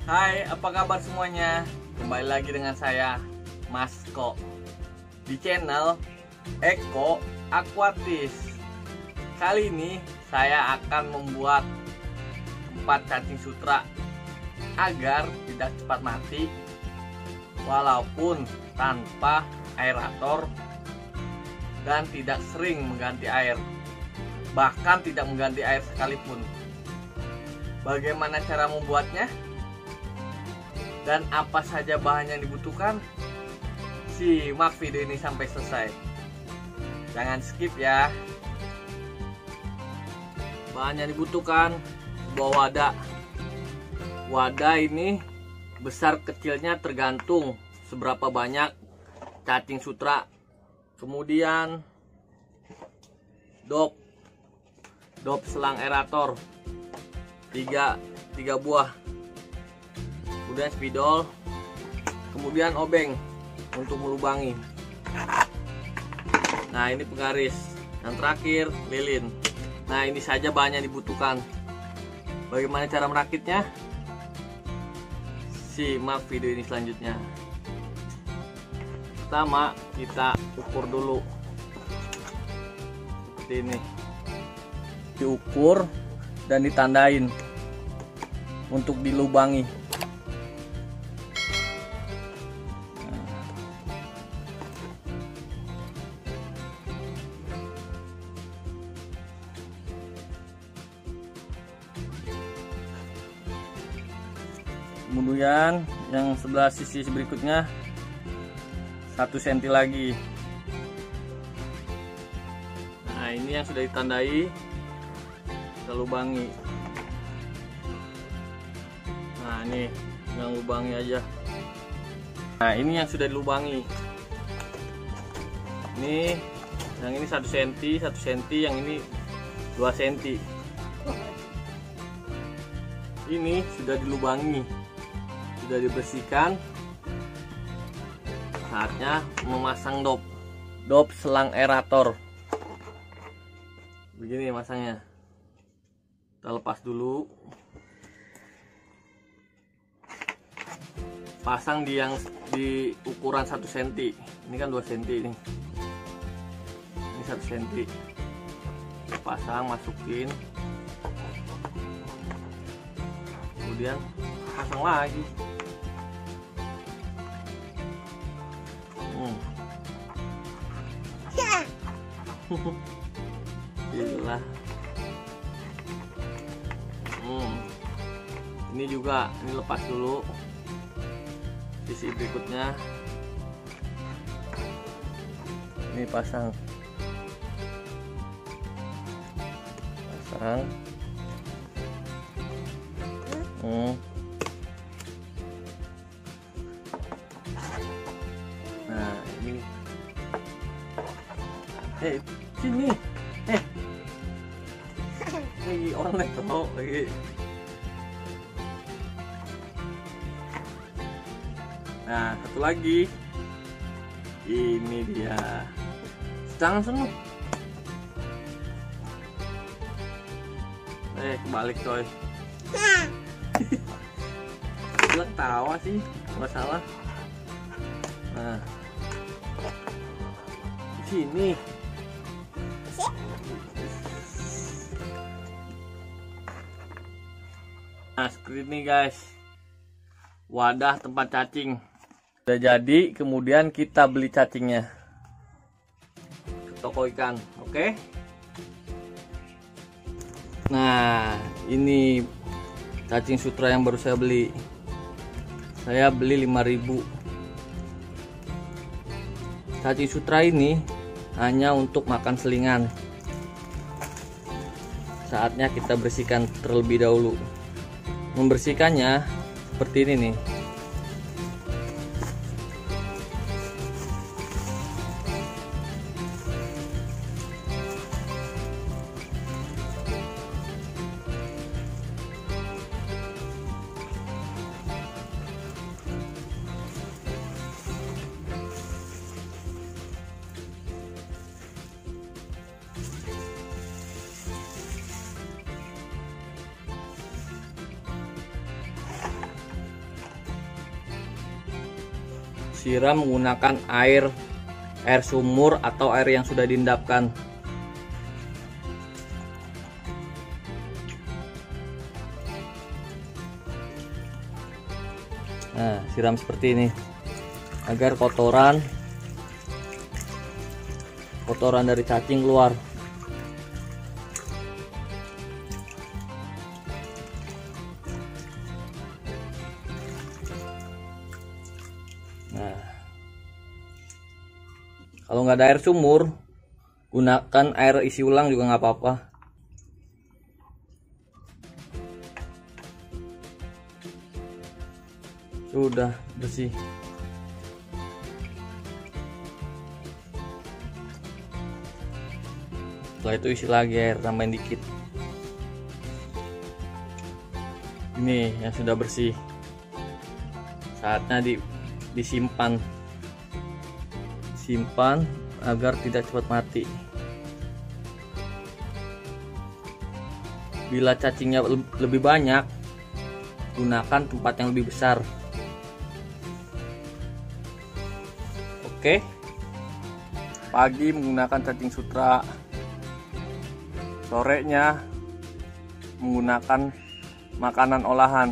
Hai, apa kabar semuanya? Kembali lagi dengan saya, Mas Ko, di channel Eko Aquatis. Kali ini saya akan membuat tempat cacing sutra agar tidak cepat mati, walaupun tanpa aerator dan tidak sering mengganti air, bahkan tidak mengganti air sekalipun. Bagaimana cara membuatnya? Dan apa saja bahan yang dibutuhkan? Simak video ini sampai selesai. Jangan skip ya. Bahan yang dibutuhkan: sebuah wadah. Wadah ini besar kecilnya tergantung seberapa banyak cacing sutra. Kemudian dop selang aerator 3 buah. Kemudian spidol, kemudian obeng untuk melubangi. Nah, ini penggaris. Yang terakhir lilin. Nah, ini saja bahan yang dibutuhkan. Bagaimana cara merakitnya? Simak video ini selanjutnya. Pertama, kita ukur dulu seperti ini. Diukur dan ditandain untuk dilubangi. Kemudian yang sebelah sisi berikutnya 1 cm lagi. Nah, ini yang sudah ditandai, kita lubangi. Nah, ini yang lubangi aja. Nah, ini yang sudah dilubangi. Ini yang ini 1 cm, yang ini 2 cm. Ini sudah dilubangi, sudah dibersihkan. Saatnya memasang dop selang aerator. Begini masangnya. Kita lepas dulu. Pasang di ukuran 1 cm. Ini kan 2 cm ini. Ini 1 cm. Pasang, masukin. Kemudian pasang lagi. Gila. Ini juga, ini lepas dulu. Sisi berikutnya ini pasang. Nah, ini sini lagi online tuh lagi. Nah, satu lagi, ini dia. Jangan seneng. Kebalik coy. Bilang tawa sih, nggak salah. Nah, sini. Nah, seperti ini guys, wadah tempat cacing udah jadi. Kemudian kita beli cacingnya ke toko ikan. Oke. Nah, ini cacing sutra yang baru saya beli. Saya beli 5.000. Cacing sutra ini hanya untuk makan selingan. Saatnya kita bersihkan terlebih dahulu. Membersihkannya seperti ini nih. disiram menggunakan air sumur atau air yang sudah diendapkan. Nah, siram seperti ini agar kotoran dari cacing keluar. Nah, kalau nggak ada air sumur, gunakan air isi ulang juga nggak apa-apa. Sudah bersih. Setelah itu isi lagi air, tambahin dikit. Ini yang sudah bersih. Saatnya disimpan agar tidak cepat mati. Bila cacingnya lebih banyak, gunakan tempat yang lebih besar. Oke, pagi menggunakan cacing sutra, sorenya menggunakan makanan olahan.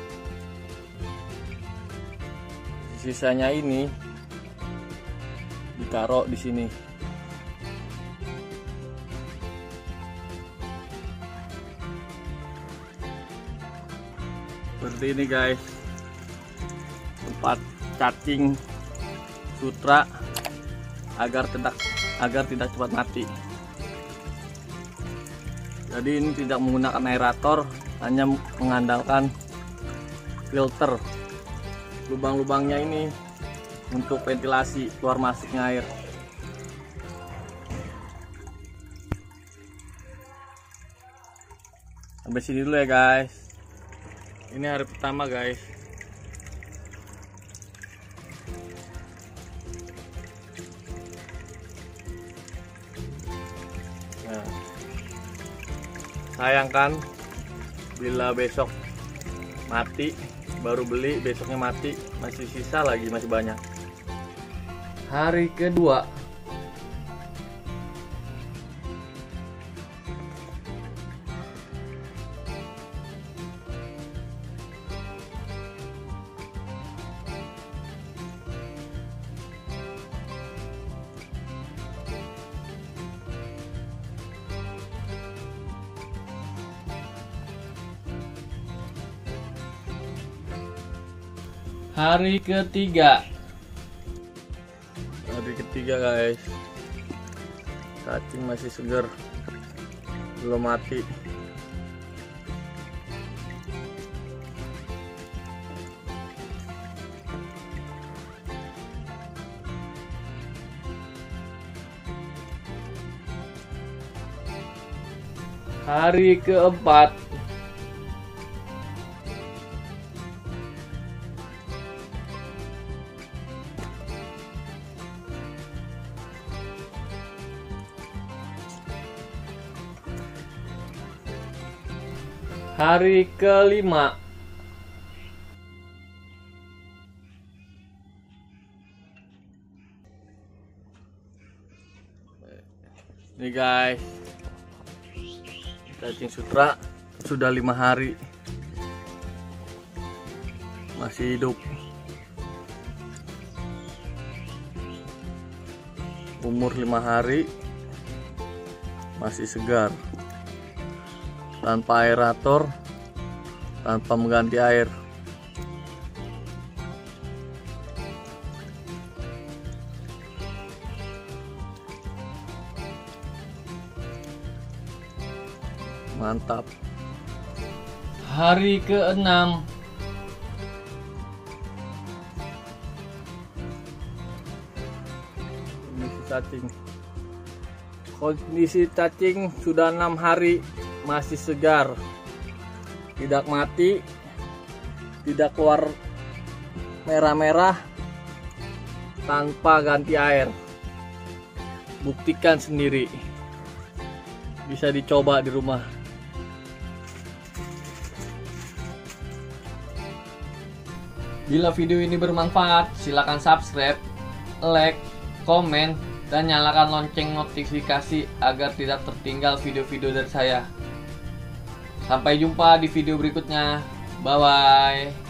Sisanya ini ditaruh di sini. Seperti ini guys, tempat cacing sutra agar tidak cepat mati. Jadi ini tidak menggunakan aerator, hanya mengandalkan filter. Lubang-lubangnya ini untuk ventilasi keluar masuknya air. Sampai sini dulu ya guys. Ini hari pertama guys. Nah, sayangkan bila besok mati, baru beli besoknya mati, masih sisa lagi, masih banyak. Hari kedua. Hari ketiga. Hari ketiga guys. Cacing masih segar, belum mati. Hari keempat. Hari kelima. Nih guys, cacing sutra sudah 5 hari masih hidup. Umur 5 hari masih segar, tanpa aerator, tanpa mengganti air. Mantap. Hari ke-6. Cacing. Kondisi cacing sudah 6 hari masih segar, tidak mati, tidak keluar merah-merah, tanpa ganti air. Buktikan sendiri, bisa dicoba di rumah. Bila video ini bermanfaat, silakan subscribe, like, komen, dan nyalakan lonceng notifikasi agar tidak tertinggal video-video dari saya. Sampai jumpa di video berikutnya. Bye-bye.